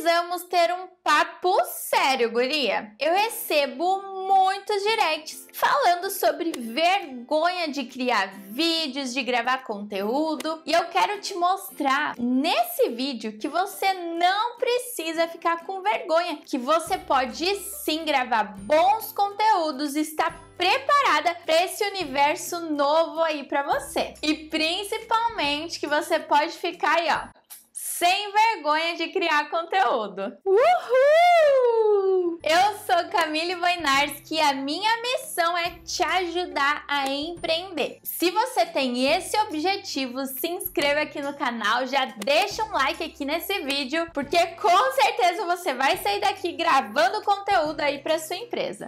precisamos ter um papo sério, guria. Eu recebo muitos directs falando sobre vergonha de criar vídeos, de gravar conteúdo, e eu quero te mostrar nesse vídeo que você não precisa ficar com vergonha, que você pode sim gravar bons conteúdos e estar preparada para esse universo novo aí para você. E principalmente que você pode ficar aí, ó, sem vergonha de criar conteúdo. Uhul! Eu sou Camille Wojnarski e a minha missão é te ajudar a empreender. Se você tem esse objetivo, se inscreva aqui no canal, já deixa um like aqui nesse vídeo, porque com certeza você vai sair daqui gravando conteúdo aí para sua empresa.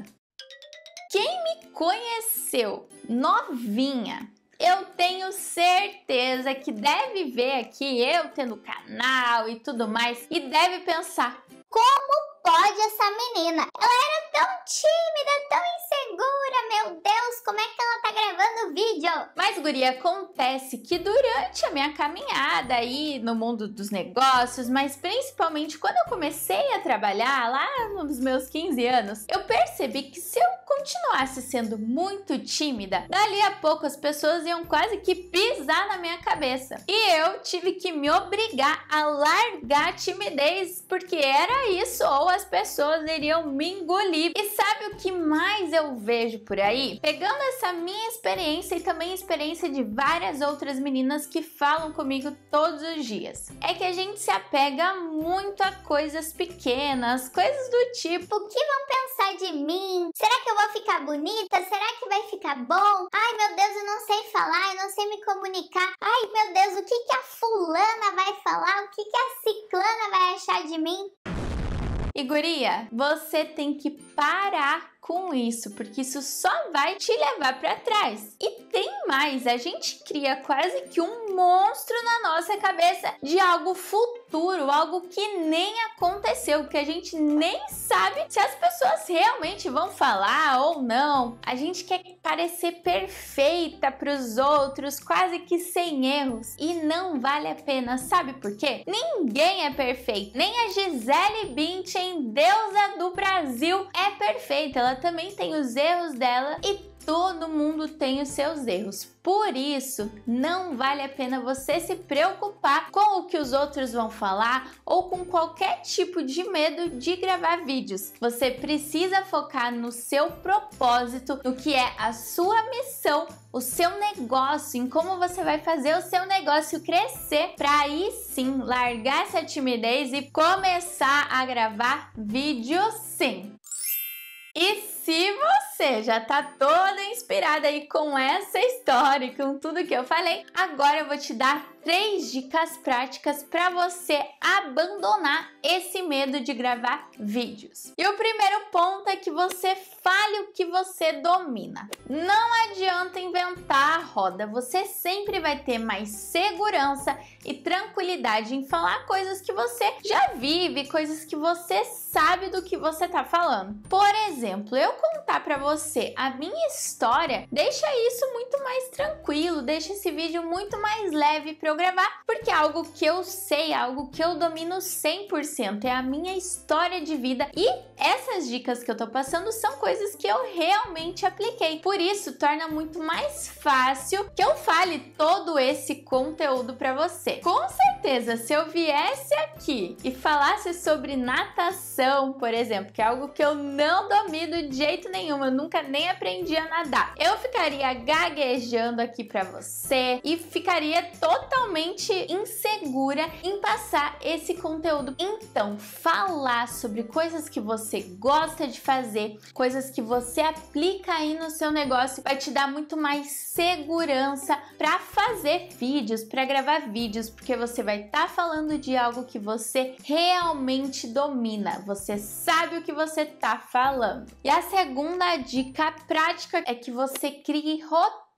Quem me conheceu novinha, eu tenho certeza que deve ver aqui eu tendo canal e tudo mais e deve pensar: como pode essa menina? Ela era tão tímida, tão insegura, meu Deus, como é que ela tá gravando vídeo? Mas, guria, acontece que durante a minha caminhada aí no mundo dos negócios, mas principalmente quando eu comecei a trabalhar lá nos meus 15 anos, eu percebi que se eu continuasse sendo muito tímida, dali a pouco as pessoas iam quase que pisar na minha cabeça. E eu tive que me obrigar a largar a timidez, porque era isso, ou as pessoas iriam me engolir. E sabe o que mais eu vejo por aí? Pegando essa minha experiência e também a experiência de várias outras meninas que falam comigo todos os dias, é que a gente se apega muito a coisas pequenas, coisas do tipo: o que vão pensar de mim? Será que eu vou ficar bonita? Será que vai ficar bom? Ai, meu Deus, eu não sei falar, eu não sei me comunicar. Ai, meu Deus, o que a fulana vai falar? O que a ciclana vai achar de mim? E guria, você tem que parar com isso, porque isso só vai te levar para trás. E tem mais, a gente cria quase que um monstro na nossa cabeça de algo futuro, algo que nem aconteceu, que a gente nem sabe se as pessoas realmente vão falar ou não. A gente quer parecer perfeita para os outros, quase que sem erros, e não vale a pena, sabe por quê? Ninguém é perfeito, nem a Gisele Bündchen, deusa do Brasil, é perfeita. Ela também tem os erros dela e todo mundo tem os seus erros. Por isso, não vale a pena você se preocupar com o que os outros vão falar ou com qualquer tipo de medo de gravar vídeos. Você precisa focar no seu propósito, no que é a sua missão, o seu negócio, em como você vai fazer o seu negócio crescer, para aí sim largar essa timidez e começar a gravar vídeos sim. E se você já tá toda inspirada aí com essa história, com tudo que eu falei, agora eu vou te dar 3 dicas práticas para você abandonar esse medo de gravar vídeos. E o primeiro ponto é que você fale o que você domina. Não adianta inventar a roda, você sempre vai ter mais segurança e tranquilidade em falar coisas que você já vive, coisas que você sabe do que você tá falando. Por exemplo, eu contar para você a minha história deixa isso muito mais tranquilo, deixa esse vídeo muito mais leve para eu gravar, porque é algo que eu sei, algo que eu domino 100%, é a minha história de vida e essas dicas que eu tô passando são coisas que eu realmente apliquei. Por isso, torna muito mais fácil que eu fale todo esse conteúdo para você. Com certeza, se eu viesse aqui e falasse sobre natação, por exemplo, que é algo que eu não domino de jeito nenhum, eu nunca nem aprendi a nadar, eu ficaria gaguejando aqui para você e ficaria totalmente insegura em passar esse conteúdo. Então, falar sobre coisas que você gosta de fazer, coisas que você aplica aí no seu negócio, vai te dar muito mais segurança para fazer vídeos, para gravar vídeos, porque você vai estar falando de algo que você realmente domina, você sabe o que você tá falando. E a segunda dica prática é que você crie rotina.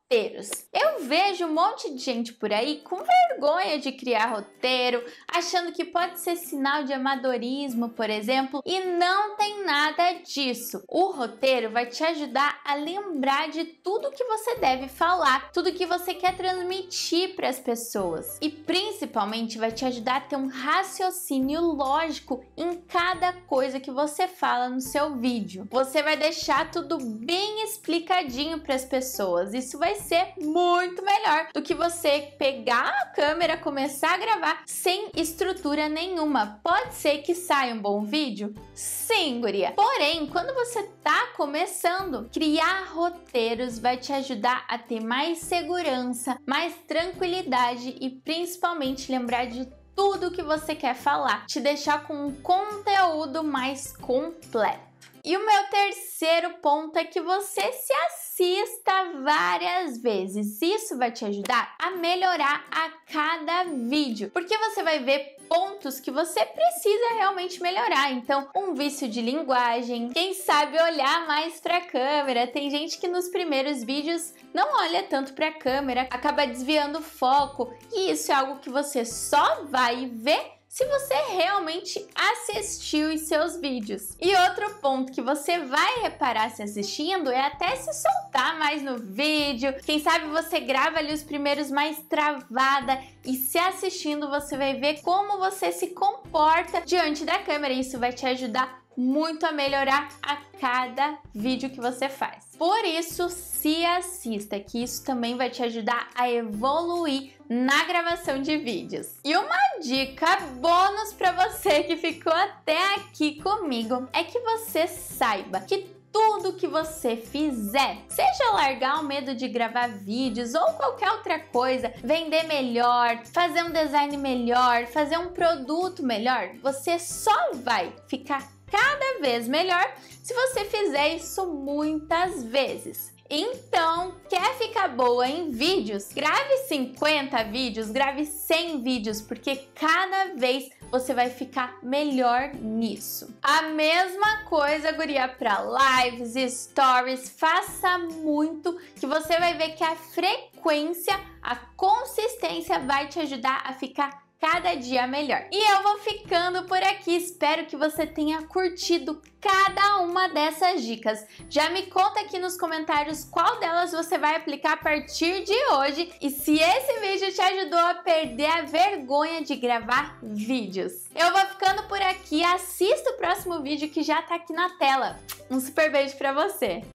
roteiros. Eu vejo um monte de gente por aí com vergonha de criar roteiro, achando que pode ser sinal de amadorismo, por exemplo, e não tem nada disso. O roteiro vai te ajudar a lembrar de tudo que você deve falar, tudo que você quer transmitir para as pessoas e principalmente vai te ajudar a ter um raciocínio lógico em cada coisa que você fala no seu vídeo. Você vai deixar tudo bem explicadinho para as pessoas. Isso vai ser muito melhor do que você pegar a câmera, começar a gravar sem estrutura nenhuma. Pode ser que saia um bom vídeo? Sim, guria. Porém, quando você tá começando, criar roteiros vai te ajudar a ter mais segurança, mais tranquilidade e principalmente lembrar de tudo que você quer falar, te deixar com um conteúdo mais completo. E o meu terceiro ponto é que você se assista várias vezes. Isso vai te ajudar a melhorar a cada vídeo, porque você vai ver pontos que você precisa realmente melhorar. Então, um vício de linguagem, quem sabe olhar mais para a câmera. Tem gente que nos primeiros vídeos não olha tanto para a câmera, acaba desviando o foco, e isso é algo que você só vai ver se você realmente assistiu os seus vídeos. E outro ponto que você vai reparar se assistindo é até se soltar mais no vídeo. Quem sabe você grava ali os primeiros mais travada e se assistindo você vai ver como você se comporta diante da câmera. Isso vai te ajudar muito a melhorar a cada vídeo que você faz. Por isso, se assista, que isso também vai te ajudar a evoluir na gravação de vídeos. E uma dica bônus para você que ficou até aqui comigo é que você saiba que tudo que você fizer, seja largar o medo de gravar vídeos ou qualquer outra coisa, vender melhor, fazer um design melhor, fazer um produto melhor, você só vai ficar cada vez melhor se você fizer isso muitas vezes. Então, quer ficar boa em vídeos? Grave 50 vídeos, grave 100 vídeos, porque cada vez você vai ficar melhor nisso. A mesma coisa, guria, para lives e stories. Faça muito, que você vai ver que a frequência, a consistência vai te ajudar a ficar cada dia melhor. E eu vou ficando por aqui, espero que você tenha curtido cada uma dessas dicas. Já me conta aqui nos comentários qual delas você vai aplicar a partir de hoje e se esse vídeo te ajudou a perder a vergonha de gravar vídeos. Eu vou ficando por aqui, assista o próximo vídeo que já tá aqui na tela. Um super beijo pra você!